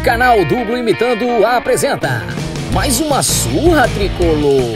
Canal Duplo Imitando apresenta mais uma surra, Tricolor.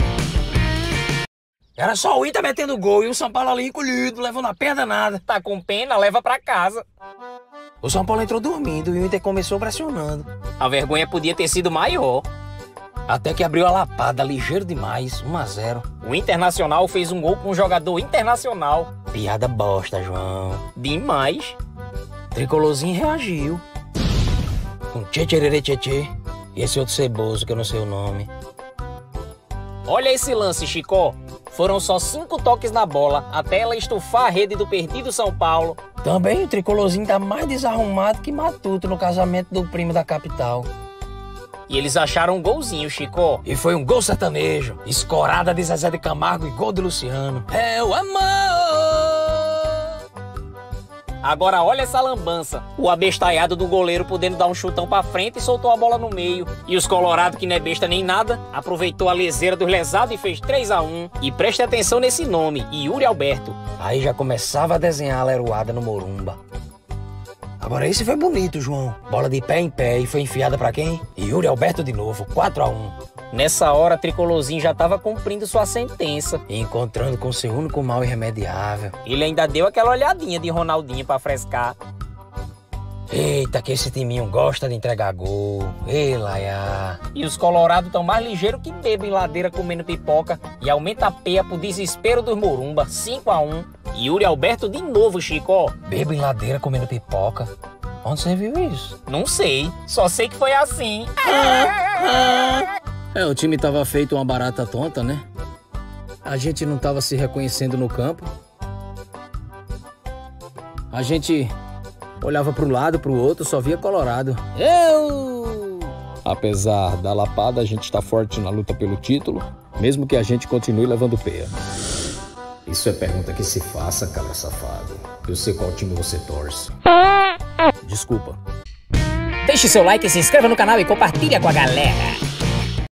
Era só o Inter metendo gol e o São Paulo ali encolhido, levando a perna nada. Tá com pena, leva pra casa. O São Paulo entrou dormindo e o Inter começou pressionando. A vergonha podia ter sido maior. Até que abriu a lapada, ligeiro demais, 1-0. O Internacional fez um gol com um jogador internacional. Piada bosta, João. Demais. Tricolorzinho reagiu. Com tchê. E esse outro ceboso, que eu não sei o nome. Olha esse lance, Chicó. Foram só 5 toques na bola até ela estufar a rede do perdido São Paulo. Também o tricolorzinho tá mais desarrumado que matuto no casamento do primo da capital. E eles acharam um golzinho, Chicó. E foi um gol sertanejo, escorada de Zezé de Camargo e gol de Luciano. É o amor! Agora olha essa lambança. O abestalhado do goleiro podendo dar um chutão pra frente e soltou a bola no meio. E os colorados, que não é besta nem nada, aproveitou a leseira dos lesados e fez 3-1. E preste atenção nesse nome, Yuri Alberto. Aí já começava a desenhar a leroada no Morumba. Agora esse foi bonito, João. Bola de pé em pé e foi enfiada pra quem? Yuri Alberto de novo, 4-1. Nessa hora, Tricolorzinho já tava cumprindo sua sentença. E encontrando com seu único mal irremediável. Ele ainda deu aquela olhadinha de Ronaldinho pra frescar. Eita, que esse timinho gosta de entregar gol. Ei, Laia. E os colorados tão mais ligeiros que bebem em ladeira comendo pipoca. E aumenta a peia pro desespero dos Morumba, 5-1. Yuri Alberto de novo, Chicó. Bebo em ladeira comendo pipoca. Onde você viu isso? Não sei, só sei que foi assim. O time tava feito uma barata tonta, né? A gente não tava se reconhecendo no campo. A gente olhava pro lado, pro outro, só via colorado. Apesar da lapada, a gente tá forte na luta pelo título, mesmo que a gente continue levando peia. Isso é pergunta que se faça, cabra safado. Eu sei qual time você torce. Desculpa. Deixe seu like, se inscreva no canal e compartilha com a galera.